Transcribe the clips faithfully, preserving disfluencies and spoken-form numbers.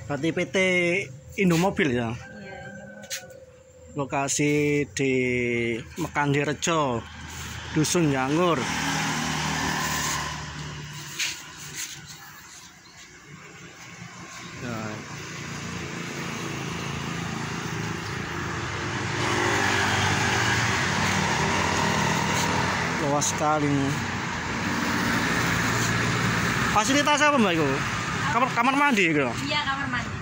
Berarti P T Indomobil ya. Iya, Indomobil. Lokasi di Mekandirejo, Dusun Jangur. Ya. Luas sekali. Fasilitas apa Mbak itu? Kamar kamar mandi gitu. Iya, kamar mandi.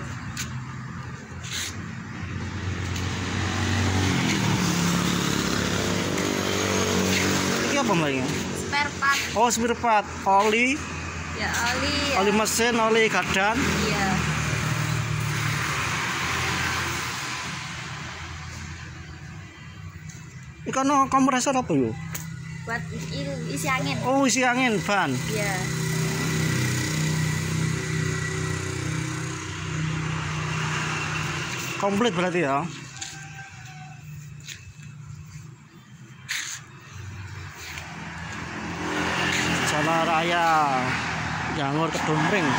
Ini apa Mbak ini? Spare part. Oh, spare part, oli, Ya, oli. Ya. oli mesin, oli gardan. Iya. Ini kan kompresor apa yuk? Buat i- isi angin. Oh, isi angin ban. Iya. Komplit berarti ya. Jalan Raya Jangur Kedumring.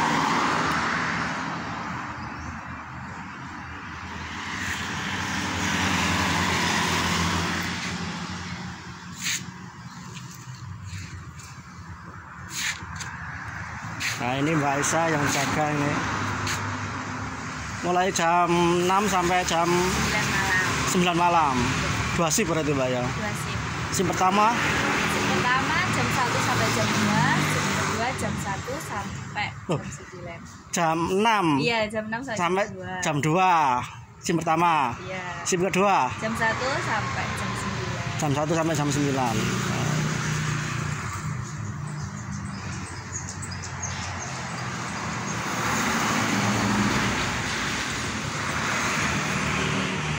Nah, ini Mbak Isa yang jaga ini. Mulai jam enam sampai jam sembilan malam. sembilan malam. Dua shift berarti Mbak ya. Dua shift. Shift pertama Shift pertama jam satu sampai jam dua, shift kedua jam satu sampai Loh. jam sembilan. jam enam Iya, jam enam sampai, sampai jam dua. jam dua. Shift pertama. Iya. Shift kedua Jam satu sampai jam sembilan. jam satu sampai jam sembilan.